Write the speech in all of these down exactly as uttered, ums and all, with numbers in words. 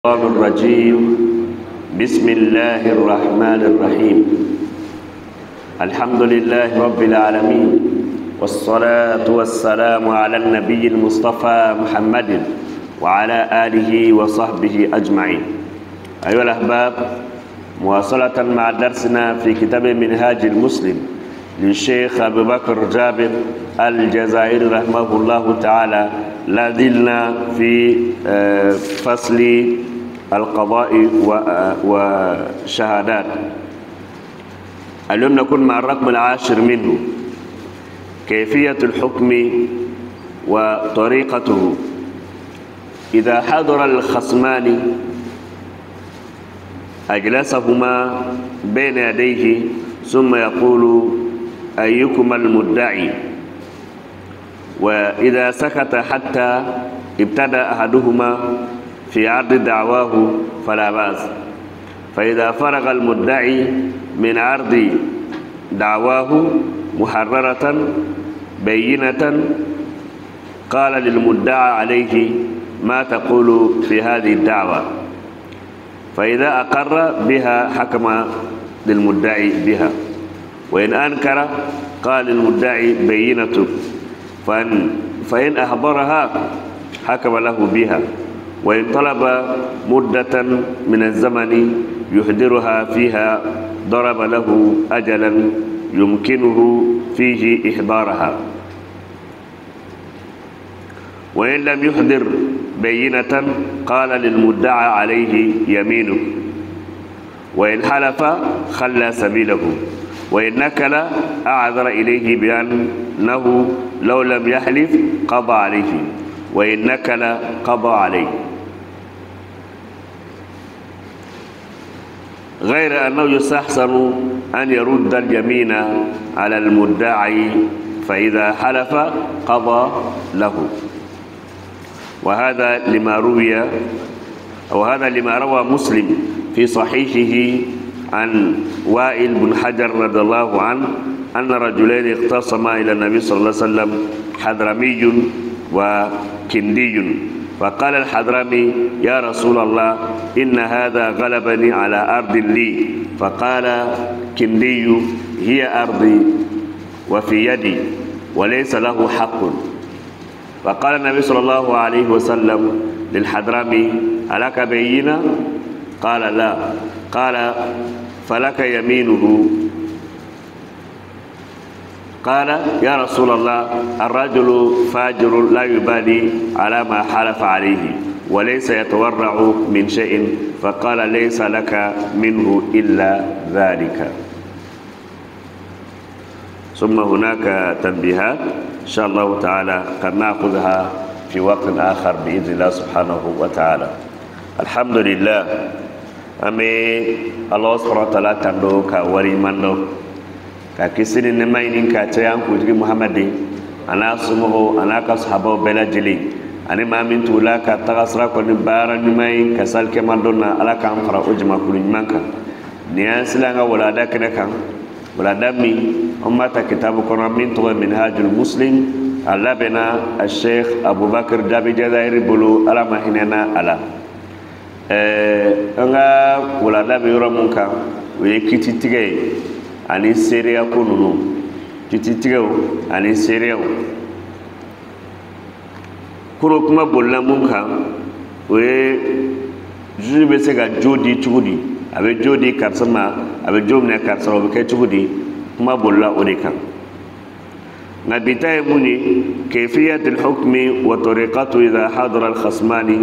الشيطان الرجيم. بسم الله الرحمن الرحيم. الحمد لله رب العالمين، والصلاة والسلام على النبي المصطفى محمد وعلى آله وصحبه أجمعين. أيها الأحباب، مواصلة مع درسنا في كتاب منهاج المسلم للشيخ أبو بكر جابر الجزائري رحمه الله تعالى. لا زلنا في فصل القضاء والشهادات. اليوم نكون مع الرقم العاشر منه، كيفية الحكم وطريقته. إذا حضر الخصمان أجلسهما بين يديه ثم يقول أيكما المدعي، وإذا سكت حتى ابتدأ أحدهما في عرض دعواه فلا بأس، فإذا فرغ المدعي من عرض دعواه محررة بينة قال للمدعى عليه ما تقول في هذه الدعوة، فإذا أقر بها حكم للمدعي بها، وإن أنكر قال للمدعي بينته، فإن, فإن أحضرها حكم له بها، وإن طلب مدة من الزمن يحضرها فيها ضرب له أجلا يمكنه فيه إحضارها، وإن لم يحضر بينة قال للمدعى عليه يمينه، وإن حلف خلى سبيله، وإن نكل أعذر إليه بأنه لو لم يحلف قضى عليه، وإن نكل قضى عليه، غير أنه يستحسن أن يرد اليمين على المدعي، فإذا حلف قضى له. وهذا لما روي أو هذا لما روى مسلم في صحيحه عن وائل بن حجر رضي الله عنه أن رجلين اختصما إلى النبي صلى الله عليه وسلم، حضرمي وكندي، فقال الحضرمي يا رسول الله إن هذا غلبني على أرض لي، فقال كندي هي أرضي وفي يدي وليس له حق، فقال النبي صلى الله عليه وسلم للحضرمي ألك بينة؟ قال لا، قال فلك يمينه. قال يا رسول الله الرجل فاجر لا يبالي على ما حلف عليه وليس يتورع من شيء، فقال ليس لك منه إلا ذلك. ثم هناك تنبيهات إن شاء الله تعالى قد نأخذها في وقت آخر بإذن الله سبحانه وتعالى. الحمد لله، أمي الله سبحانه وتعالى تندو كوري منو ككسين نماين كاتيان كوجي محمد أنا سمعه أنا كصحابه بلا جلي أنا ما من تولا كتغسرا كوني بارا نماين كسال كمادونا على كام خرا أجمع كل نمانك نياس لعنا ولا دا كنا كان ولا دمي أما تكتاب كنا من تو منهاج المسلم الله بنا الشيخ أبو بكر جابر جزائري بلو على ما هننا على nga wala da be yoro mun kan o ye kiti tige ani seria ko nunu kiti tige ani seria kuro kuma bolla mun kan o ye juju be se ga jodi tugudi abe jodi karsama abe jomne karsama be ke tugudi kuma bolla o de kan na bitay muni kayfiyat al-hukm wa tariqatu idha hadara al-khasmani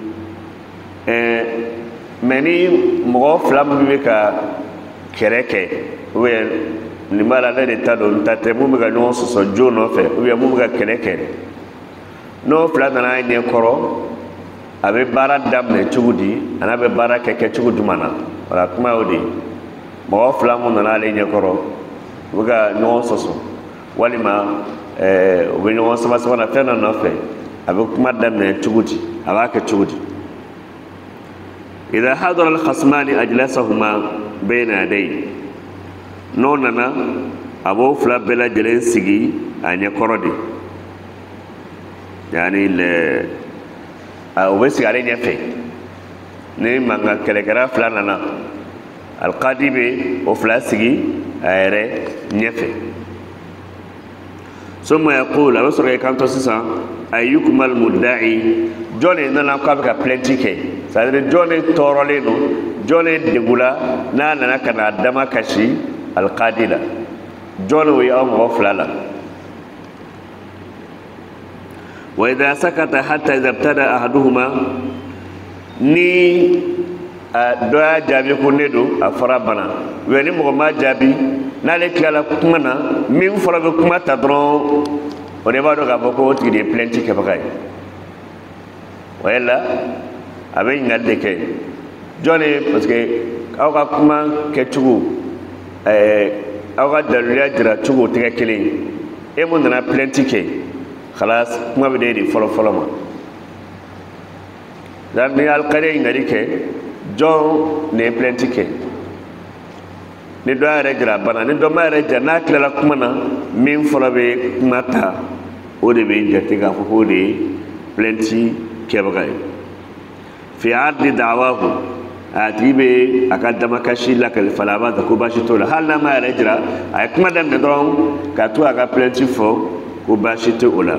meni mɔgɔ fila min bɛ ka kɛlɛ kɛ ubiyɛn nin b'a la ne de ta don n ta tɛ mun bɛ ka ɲɔgɔn sɔsɔ jo nɔfɛ ubiyɛn mun bɛ ka kɛlɛ kɛ n'o fila nana ɲɛ kɔrɔ a bɛ baara daminɛ cogo di a n'a bɛ baara kɛ kɛ cogo jumɛn na wala kuma y'o de ye. mɔgɔ fila mun nana ale ɲɛ kɔrɔ u bɛ ka ɲɔgɔn sɔsɔ walima u bɛ ɲɔgɔn sama sama na fɛn dɔ nɔfɛ a bɛ kuma daminɛ cogo di a b'a kɛ cogo di. إذا حضر الخصمان أجلسهما بين يديه نوننا أبو فلا بلا جلين سجي أن يقردي يعني o bɛ sigi ale ɲɛfɛ ni manga kelekera fila nana alqadi be o fila sigi ayere nyefe summa yaqul aba sura kanto sisa ayyukum almudda'i jone nana ko ka plenty ke c'est-à-dire jone torole no jone degula na nana kana dama kashi alqadila jone wi am o fila la wa idha sakata hatta idha ibtada ahaduhuma ni doya jaabi ko nedo a fara bana wani mo ma jaabi nale kala kuma na min fara be kuma ta dron o de ba do ga boko ti de plenty ke bakay wala abe ngalde ke jone parce que aw ka kuma ke tugu eh aw ka daluya jira tugu te kele e mo na plenty ke khalas kuma be de folo folo ma dan ni al qare ngari ke John ne plenty ke ni do are gira bana ni do ma are jana kala kuma na min folo be mata o de be jati ga ko de plenty ke bagay fi ardi da'wahu atibe akadama kashi la kal falaba da ko bashi to hal na ma are gira ay kuma dem de don ka to aga plenty fo ko bashi to ola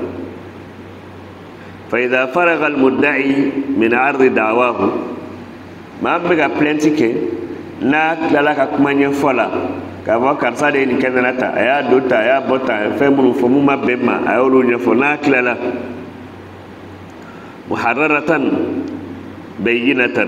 fa idha faragha al mudda'i min ardi da'wahu ma mega plenty ke na kala ka kuma nye fola ka ba karsa de ni kenata aya dota aya bota fe mu fo mu ma bemma ayolo nye fo na kala muharraratan bayyinatan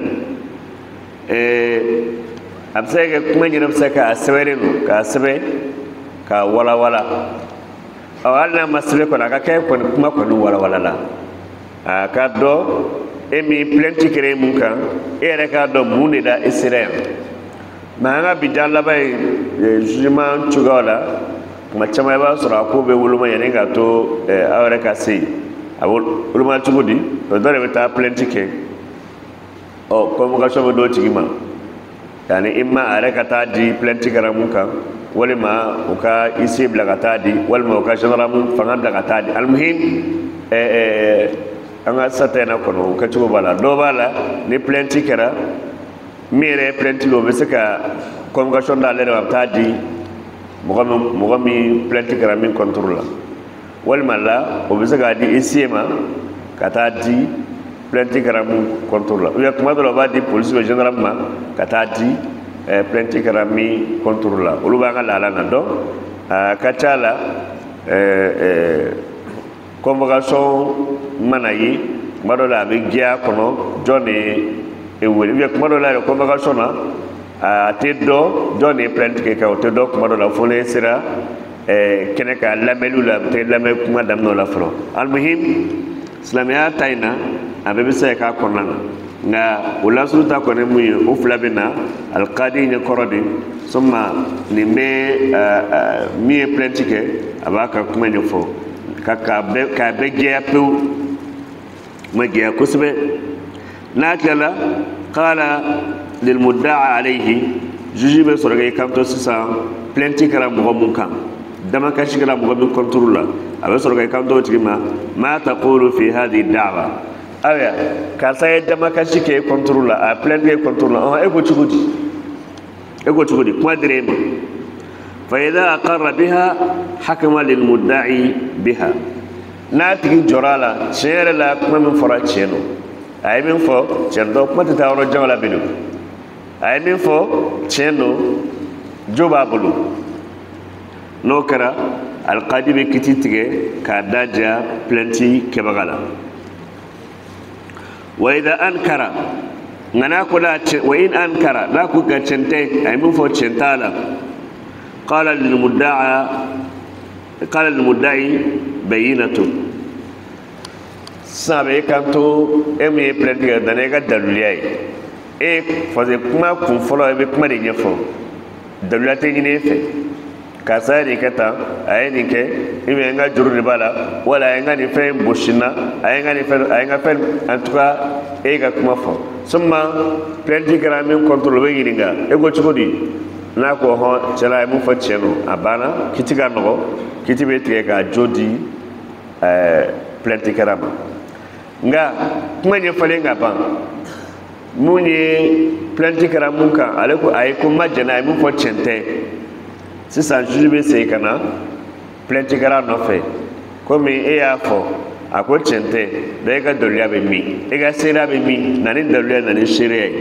eh absege kuma nye abseka aswere no ka asbe ka wala wala awalna masbe ko ka kay ko kuma ko wala wala la aka do emi plenty kere mun kan ere ka do mun da israel ma bi dalla bay jugement chugala kuma chama ba sura ko be wuluma yene ga to awre ka sei awul wuluma chugudi to dore beta plenty ke o ko mo ga so do tigima yani imma are ka ta di plenty kara mun kan wala ma o ka isi bla ka ta di wala ma o ka general mun fanga bla ka ta di almuhim eh eh anga satena kono ka chugo bala do bala ni plenty kara mere plenty lo beseka convocation da lere wabta di mogami mogami plenty kara min contrôle wal mala o beseka di isiema kata di plenty kara min contrôle o yakuma do ba di police généralement kata di plenty kara min contrôle o lu ba ngala la na do kachala euh convocation manayi madola be gia kono jone e wori be madola ko convocation na a tedo jone plenty ke ka tedo madola fone sira e keneka lamelu la te lamel kuma damno la fro al muhim islamia taina abe be se ka konana nga wala sulta ko ne muy o flabena al qadi ni korodi summa ni me mi plenty ke abaka kuma ni fo kaka be ka be gia pe مجيء كسبه ناكلا قال للمدعى عليه جوجي سورغي كامتو سيسا بلنتي كرا مغمون كام دما كاشي كرا مغمون كنترولا ابي سورغي كامتو تيما ما تقول في هذه الدعوه ايا كاساي دما كاشي كي كنترولا ا بلنتي كنترولا اه ايغو تشغودي ايغو تشغودي كما دريم فاذا اقر بها حكم للمدعي بها na tigi jorala chere la kuma min fora cheno ay min fo chendo kuma ta woro jawla bidu ay min fo cheno joba bulu no kara al qadibi kititige ka daja plenty kebagala wa idha ankara ngana kula wa in ankara la ku ga chente ay min fo chentala qala lil mudda'a qala lil mudda'i bayinatu sabe kanto emi plenty da ne ga daluliyai e faze kuma kun folo be kuma de nyefo dalulate ni nefe kasari kata ayeni ke ibe nga juru ni bala wala nga ni fe boshina ayenga ni fe ayenga fe en tout cas e ga kuma fo summa plenty gramin control be yiringa e go chukodi na ko ho chala mu fa cheno abana kitiga no kitibe tige ga jodi eh plenty karama nga kuma ne fale nga ban mun ye plainte kɛra mun kan ale ko ayi ko ma jɛna a ye mun fɔ tiɲɛ tɛ sisan juge bɛ segin ka na plainte kɛra nɔfɛ komi e y'a fɔ a ko tiɲɛ tɛ da e ka daliluya bɛ min e ka seereya bɛ min na ni daliluya na ni seereya ye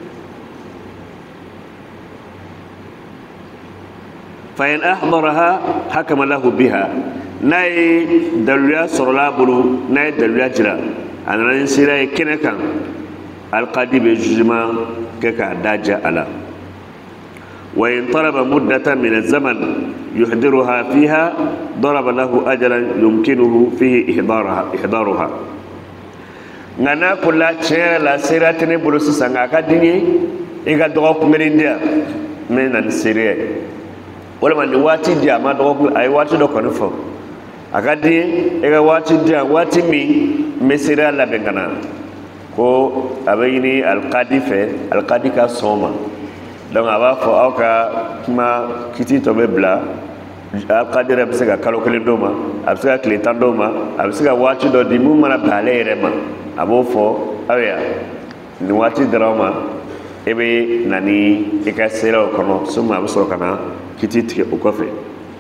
fa in ahdaraha hakama lahu biha n'a ye daliluya sɔrɔla a bolo n'a ye daliluya jira a nana ni seereya ye kɛnɛ kan alqadi bɛ jugement kɛ k'a daja a la wa in talaba muddatan min az-zaman yuhdiruha fiha daraba lahu ajalan yumkinuhu fihi ihdaraha ihdaruha nka n'a ko la tiɲɛ yɛrɛ la seereya tɛ ne bolo sisan nka a ka di n ye i ka dɔgɔkun kelen di yan n bɛ na ni seereya ye walima nin waati di a ma dɔgɔkun a ye waati dɔ kɔni fɔ a ka di n ye i ka waati di yan waati min n bɛ seereya labɛn ka na ko a bɛ ɲini alqadi fɛ alqadi ka sɔn ma donc a b'a fɔ aw ka kuma kiti tɔ bɛ bila alqadi yɛrɛ bɛ se ka kalo kelen d'o ma a bɛ se ka tile tan d'o ma a bɛ se ka waati dɔ di mun mana bɛn ale yɛrɛ ma a b'o fɔ aw ya nin waati dira aw ma e bɛ na ni i ka seereyaw kɔnɔ soma a bɛ sɔrɔ ka na kiti tigɛ o kɔfɛ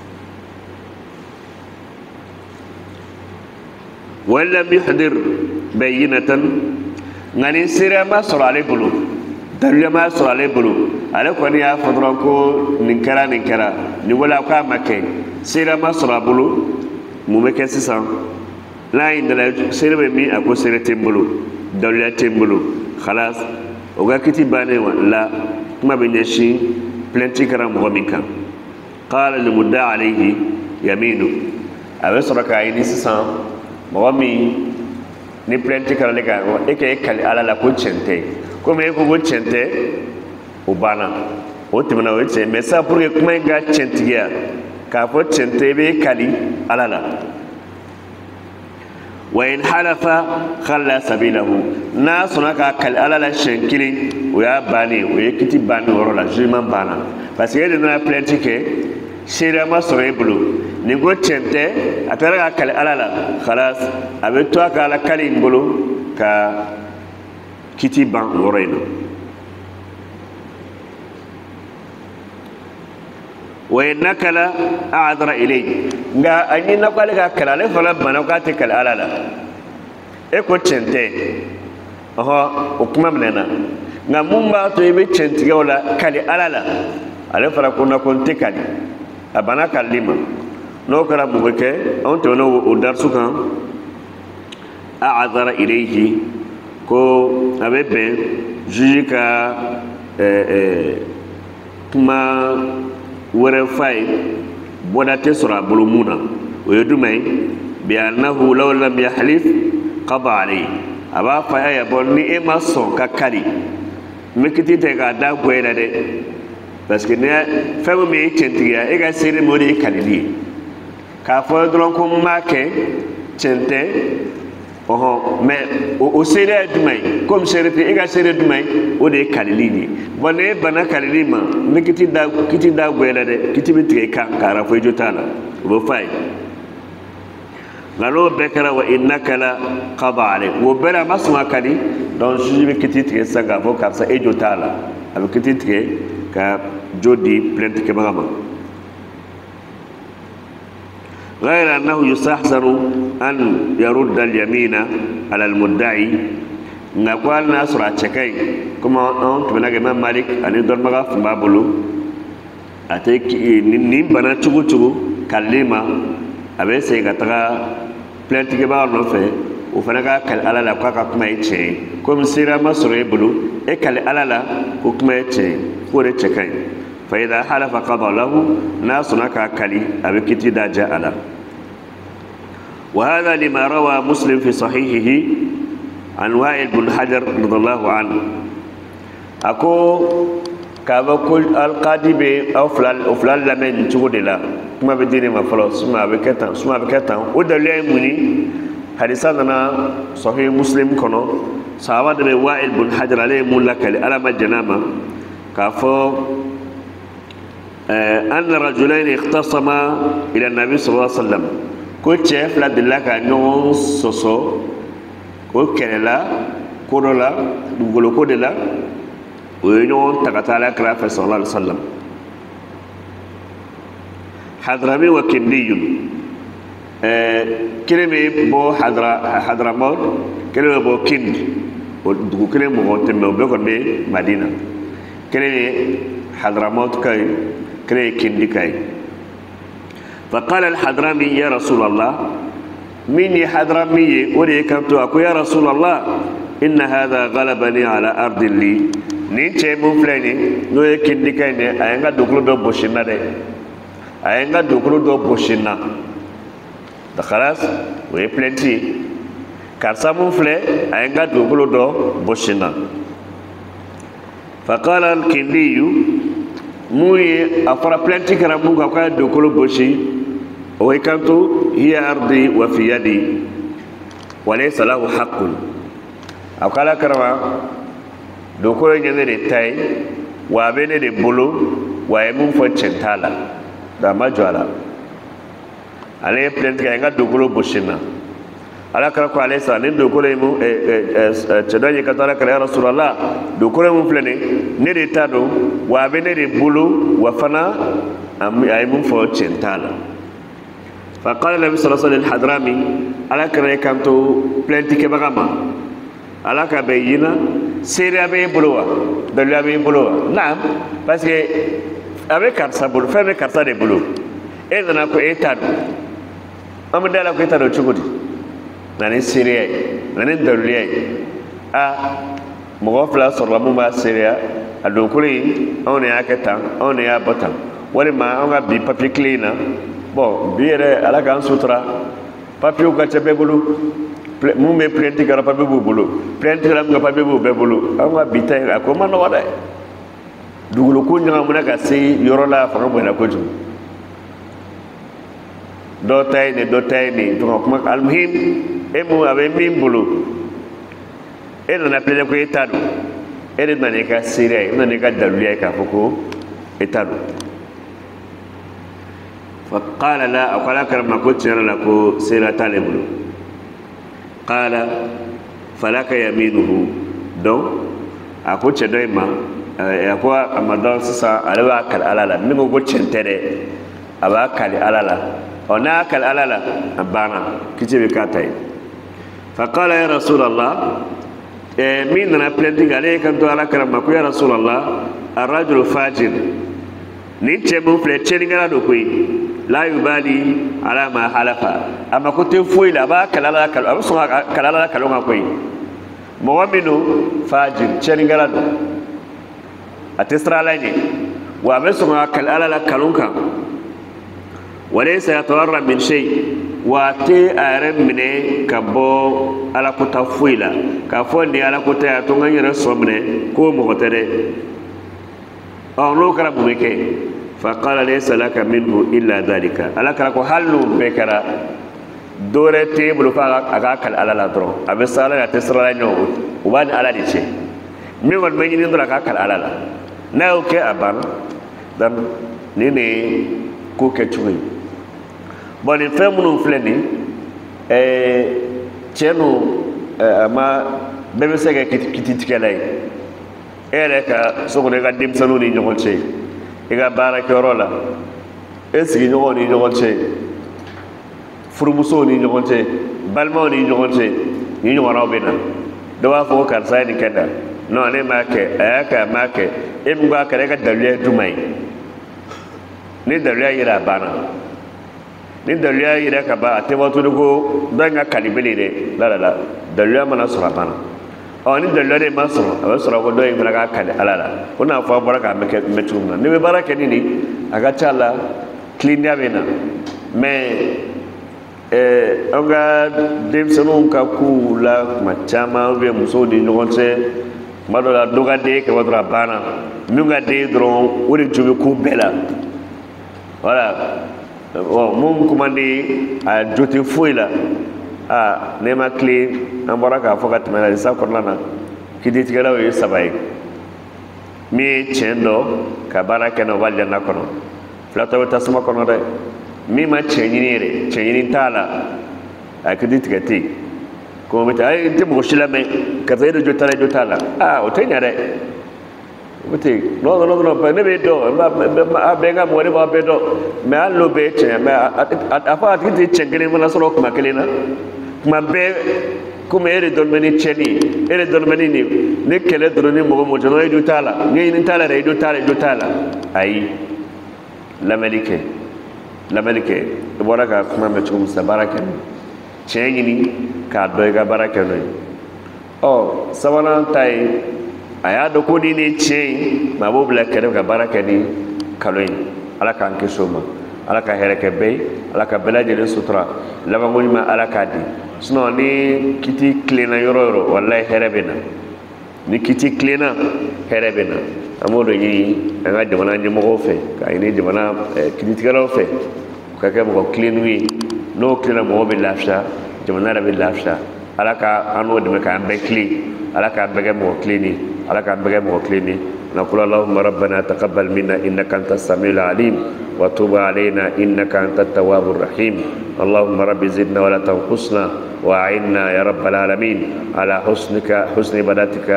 wa in lam yuhdir bayyinatan nka ni seereya ma sɔrɔ ale bolo daliluya ma sɔrɔ ale bolo ale kɔni y'a fɔ dɔrɔn ko nin kɛra nin kɛra nin wala k'a ma kɛ seereya ma sɔrɔ a bolo mun bɛ kɛ sisan n'a ye dala seere bɛ min a ko seere tɛ n bolo daliluya tɛ n bolo khalas o ka kiti bannen wa la kuma bɛ ɲɛsin plainte kɛra mɔgɔ min kan qala limudda alayhi yaminu a bɛ sɔrɔ k'a ɲini sisan mɔgɔ min ni plainte kɛra ale kan e ka e kali ala la ko tiɲɛ tɛ komi e ko ko tiɲɛ tɛ o banna o tɛmɛna o ye tiɲɛ mais ça pour que kuma in ka tiɲɛtigiya k'a fɔ tiɲɛ tɛ i bɛ kali ala la wa in halafa khalla sabilahu n'a sɔnna k'a kali ala la siɲɛ kelen o y'a bannen o ye kiti bannen o yɔrɔ la jugement banna parce que e de nana plainte kɛ seereya ma sɔrɔ e bolo nin ko tiɲɛ tɛ a taara k'a kali ala la khalas a bɛ to a ka ala kali in bolo ka kiti ban o yɔrɔ in na wa in nakala a'dara ilayhi nka a ɲinina ko ale ka kali ale fana banna k'a tɛ kali ala la e ko tiɲɛ tɛ ɔhɔ o kuma minɛna nka mun b'a to i bɛ tiɲɛtigɛ o la kali ala la ale fana ko na ko n tɛ kali a banna kalili ma n'o kɛra mun bɛ kɛ anw tɛmɛna o darisu kan a'dara ilayhi ko a bɛ bɛn juge ka kuma wɛrɛ fa ye bɔda tɛ sɔrɔ a bolo mun na o ye jumɛn ye bi annahu law lam yahlif qada alayhi a b'a fɔ a ye bɔ ni e ma sɔn ka kali n bɛ kiti tɛ k'a da goyɛ la dɛ parce que ni fɛn min ye tiɲɛtigiya e ka seere min o de ye kalili ye k'a fɔ dɔrɔn ko n b'a kɛ tiɲɛ tɛ ɔhɔn mais o seereya ye jumɛn ye komi seere tɛ e ka seere jumɛn ye o de ye kalili ye bon ni e banna kalili ma n bɛ kiti da kiti da goyɛ la dɛ kiti bɛ tigɛ i kan k'a rafo i jo t'a la o bɛ fɔ a ye nka n'o bɛɛ kɛra wa innakala qada alayhi o bɛɛ la a ma sɔn ka kali donc juge bɛ kiti tigɛ sisan k'a fɔ karisa e jo t'a la a bɛ kiti tigɛ ka jo di plainte kɛbaga ma غير أنه يستحسن أن يرد اليمين على المدعي نقول ناس راتشكاي كما أنت من الإمام مالك أن يدور مغا فمابلو أتيك نين بنا تشوكو تشوكو كلمة أبي سيغتغا plainte كبار نوفي وفنغا كال على لا كاكا كما يتشي كم سيرا ما سوري بلو إيه كال على لا كما يتشي فوري تشكاي فإذا حلف قضى له ناس نكا كلي أبي كتي دا جاء له وهذا لما روى مسلم في صحيحه عن وائل بن حجر رضي الله عنه أكو كابا كل القاضي بي أو فلان أو فلان لمن تقول لا ما بديني ما فلوس ما بكتان ما بكتان ودليل مني حديثنا صحيح مسلم كنو صحابة بي وائل بن حجر عليه مولك على ما جنامه كافو أن رجلين اختصما إلى النبي صلى الله عليه وسلم كل شيء لا دلك أنه سوسو كل كلا kodo la dugolo ko de la o ye ɲɔgɔn ta ka taa alakira fɛ sallallahu alaihi wasallam hadrami wa kindiyun kelen bɛ bɔ hadra hadramaut kelen bɛ bɔ kind o dugu kelen mɔgɔ tɛ mɛ o bɛɛ kɔni bɛ madina kelen ye hadramaut ka ye kelen ye kindi ka ye فقال الحضرمي يا رسول الله مني حضرمي ولي كنت أقول يا رسول الله إن هذا غلبني على أرض لي نيتشي مفلني نو يكندي كايني أينغا دوكلو دو بوشينا دي أينغا دوكلو دو بوشينا ده خلاص وي بلنتي كارسا مفلي أينغا دوكلو دو بوشينا فقال الكندي موي أفرا بلنتي كراموغا كاي دوكلو بوشي ويكنت هي أرضي وفي يدي وليس له حق أو قال كرما دوكو ينزل تاي وابين دي بلو ويمون فتشنتالا دا ما جوالا عليه بلنت كاينغا دوكو بوشينا ala kara ko alayhi salam ndo ko lemu cedo ye katara kala ya rasulullah do ko lemu flene ne de tado wa be ne de bulu wa fana ay mun fo centala fa qala nabi sallallahu alaihi wasallam al-hadrami ala kara kanto plenti ke bagama ala ka be yina sere be buluwa do la be buluwa naam parce que avec karsa bulu fa be karsa de bulu e dana ko e tado amdala ko e tado chugudi nani siriya nani daluliya a mɔgɔ fila sɔrɔla mun b'a siriya a donkolo in anw de y'a kɛ tan anw de y'a bɔ tan walima anw ka bi papiye kile in na bɔn bi yɛrɛ ala k'an sutura papiyew ka ca bɛɛ bolo mun bɛ pilɛnti kɛra papiye b'u bolo pilɛnti kɛra mun ka papiye b'u bɛɛ bolo anw ka bi ta in a ko ma nɔgɔ dɛ dugukolo ko ɲagamuna ka se yɔrɔ la fanga bonyana kojugu dɔ ta ye nin dɔ ta ye nin tɔgɔ kuma alimuhim e mu a bɛ min bolo e nana pilɛ ko e ta don e de nana i ka seereya ye e nana i ka daluya ye k'a fɔ ko e ta don fa qala la a ko ala kɛra ma ko tiɲɛ la ko seereya t'ale bolo qala falaka yaminuhu donc a ko cɛ dɔ in ma a ko a ma dɔn sisan ale b'a kali ala la min ko ko tiɲɛ tɛ dɛ a b'a kali ala la ɔ n'a kali ala la a banna kisi bɛ k'a ta ye فقال يا رسول الله مين أنا بلندي عليه كنت على كلام ما يا رسول الله الرجل فاجر نيتشي مو فلتشي نيجا دوكوي لا يبالي على ما حلف أما كنت فوي لا با كلا لا كلا أبو سوا كلا لا كلا ما كوي مؤمنو فاجر تشي نيجا دو أتسرع لني وأبو سوا كلا لا كلا كم وليس يتورع من شيء waate are mine ka bɔ alakota foyi la k'a fɔ nin alakota ya to n ka n yɛrɛ sɔn minɛ k'o mɔgɔ tɛ dɛ ɔ n'o kɛra mun bɛ kɛ fa qala laysa laka minhu illa dhalika ala kɛra ko hali n'o bɛɛ kɛra dɔ wɛrɛ t'e bolo f'a a k'a kali ala la dɔrɔn a bɛ sa ala la a tɛ sira la ɲɔgɔn o b'a ni ala de cɛ min kɔni bɛ ɲini dɔrɔn a k'a kali ala la n'a y'o kɛ a banna donc nin de ye ko kɛcogo ye bon nin fɛn minnu filɛ nin ɛɛ cɛ nu a ma bɛɛ bɛ se ka kɛ kititigɛla ye e yɛrɛ ka so kɔnɔ i ka denmisɛnninw ni ɲɔgɔn cɛ i ka baarakɛyɔrɔ la e sigiɲɔgɔnw ni ɲɔgɔn cɛ furumusow ni ɲɔgɔn cɛ balimaw ni ɲɔgɔn cɛ ni ɲɔgɔnnaw bɛ na dɔ b'a fɔ ko karisa ye nin kɛ tan non ne m'a kɛ a y'a kɛ a m'a kɛ e min b'a kɛ e ka daluya ye jumɛn ye ni daluya yera a banna ni daluya yɛrɛ ka ban a tɛ bɔ tuguni ko dɔ in ka kalibele dɛ la la la daluya mana sɔrɔ a banna ɔ ni daluya de ma sɔrɔ a bɛ sɔrɔ ko dɔ in fana ka kali ala la ko n'a fɔ a bɔra k'a mɛn mɛn cogo min na ni bɛ baara kɛ ni nin a ka ca la tilennenya bɛ na mais ɛɛ an ka denmisɛnninw ka kow la tuma caman ou bien musow ni ɲɔgɔn cɛ tuma dɔ la dɔ ka den kɛ dɔrɔn a banna min ka den dɔrɔn o de jo bɛ ko bɛɛ la voilà. Bon, mun kumandi a joti foyi la a ne ma tile an bɔra k'a fɔ ka tɛmɛ la sa kɔnɔna na kiiritigɛlaw ye saba ye min ye tiɲɛ dɔn ka baara kɛ n'a o b'a janna kɔnɔ filatɔ bɛ tasuma kɔnɔ dɛ min ma tiɲɛ ɲini yɛrɛ tiɲɛ ɲini t'a la a kiiri tigɛ ten ko mi tay te mo shilame ka zaidu jotala jotala ah o tanya de buti no no no pa ne be do ma be nga mo ne ba be do me allo be che me afa ati te chengele mo na solo kuma kelena kuma be kuma ere don meni cheni ere don meni ni ne kele do ni mo mo jono edu tala ngi ni tala re edu tala edu tala ai la malike la malike baraka kuma me chum sa baraka cheni ni ka do ga baraka no oh sawana tai aya do ko ni ne chen ma bo bla kere ga baraka ni kaloin ala kan ke soma ala ka here ke be ala ka belaje de sutra la ba ngoni ma ala ka di sino ni kiti clean yoro yoro wallahi here bena ni kiti clean here bena amodo yi nga de mana ni mo fe ka ni de mana kiti tigaro fe ka ke mo clean wi no clean mo be lafsha de mana ra be lafsha ala ka anu de ka be clean ala ka be mo clean على كان بغي موكليني نقول اللهم ربنا تقبل منا إنك أنت السميع العليم وتوب علينا إنك أنت التواب الرحيم اللهم رب زدنا ولا تنقصنا وأعنا يا رب العالمين على حسنك حسن عبادتك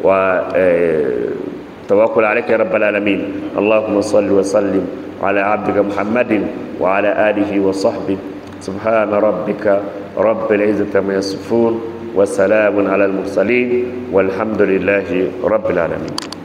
وتوكل عليك يا رب العالمين اللهم صل وسلم على عبدك محمد وعلى آله وصحبه سبحان ربك رب العزة ما يصفون وسلام على المرسلين والحمد لله رب العالمين.